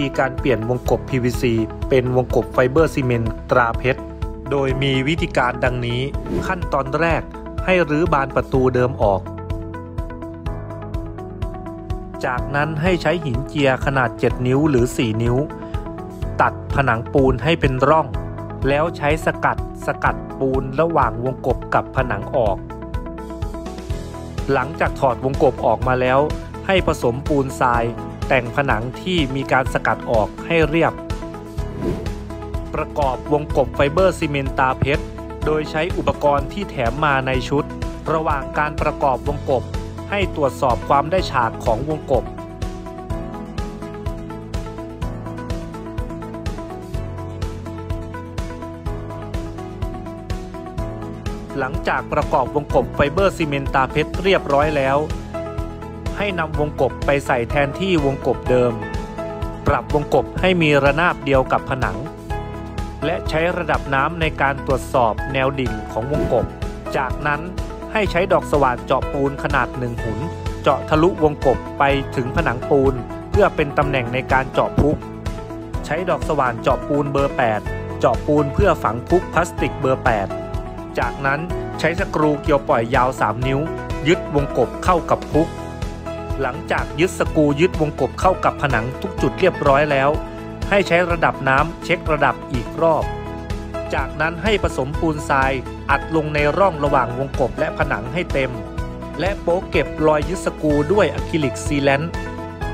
ธีการเปลี่ยนวงกบ PVC เป็นวงกบไฟเบอร์ซีเมนต์ตราเพชรโดยมีวิธีการดังนี้ขั้นตอนแรกให้รื้อบานประตูเดิมออกจากนั้นให้ใช้หินเจียขนาด7นิ้วหรือ4นิ้วตัดผนังปูนให้เป็นร่องแล้วใช้สกัดปูนระหว่างวงกบกับผนังออกหลังจากถอดวงกบออกมาแล้วให้ผสมปูนทรายแต่งผนังที่มีการสกัดออกให้เรียบประกอบวงกบไฟเบอร์ซีเมนต์ตาเพชรโดยใช้อุปกรณ์ที่แถมมาในชุดระหว่างการประกอบวงกบให้ตรวจสอบความได้ฉากของวงกบหลังจากประกอบวงกบไฟเบอร์ซีเมนต์ตาเพชรเรียบร้อยแล้วให้นำวงกบไปใส่แทนที่วงกบเดิมปรับวงกบให้มีระนาบเดียวกับผนังและใช้ระดับน้ำในการตรวจสอบแนวดิ่งของวงกบจากนั้นให้ใช้ดอกสว่านเจาะปูนขนาด1 หุนเจาะทะลุวงกบไปถึงผนังปูนเพื่อเป็นตำแหน่งในการเจาะพุกใช้ดอกสว่านเจาะปูนเบอร์8เจาะปูนเพื่อฝังพุกพลาสติกเบอร์8จากนั้นใช้สกรูเกี่ยวปล่อยยาว3 นิ้วยึดวงกบเข้ากับพุกหลังจากยึดสกรูยึดวงกบเข้ากับผนังทุกจุดเรียบร้อยแล้วให้ใช้ระดับน้ำเช็คระดับอีกรอบจากนั้นให้ผสมปูนทรายอัดลงในร่องระหว่างวงกบและผนังให้เต็มและโป๊กเก็บรอยยึดสกรูด้วยอะคริลิกซีแลนต์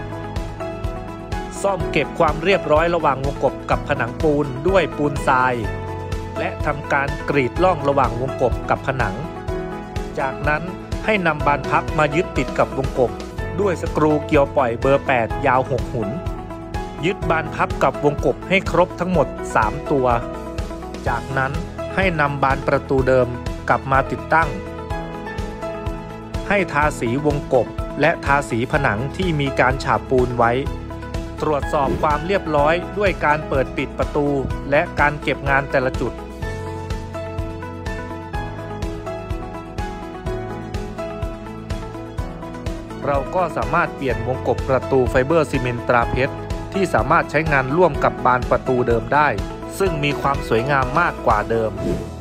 ซ่อมเก็บความเรียบร้อยระหว่างวงกบกับผนังปูนด้วยปูนทรายและทำการกรีดร่องระหว่างวงกบกับผนังจากนั้นให้นำบานพับมายึดติดกับวงกบด้วยสกรูเกี่ยวปล่อยเบอร์8ยาว6 หุนยึดบานพับกับวงกบให้ครบทั้งหมด3 ตัวจากนั้นให้นำบานประตูเดิมกลับมาติดตั้งให้ทาสีวงกบและทาสีผนังที่มีการฉาบปูนไว้ตรวจสอบความเรียบร้อยด้วยการเปิดปิดประตูและการเก็บงานแต่ละจุดเราก็สามารถเปลี่ยนวงกบประตูไฟเบอร์ซีเมนต์ตราเพชรที่สามารถใช้งานร่วมกับบานประตูเดิมได้ซึ่งมีความสวยงามมากกว่าเดิม